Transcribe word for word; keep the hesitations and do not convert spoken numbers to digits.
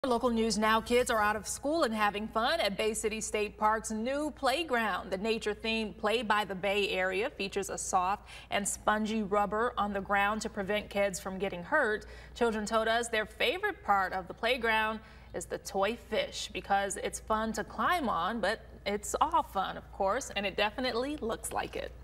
Local news now. Kids are out of school and having fun at Bay City State Park's new playground. The nature-themed Play by the Bay area features a soft and spongy rubber on the ground to prevent kids from getting hurt. Children told us their favorite part of the playground is the toy fish because it's fun to climb on, but it's all fun, of course, and it definitely looks like it.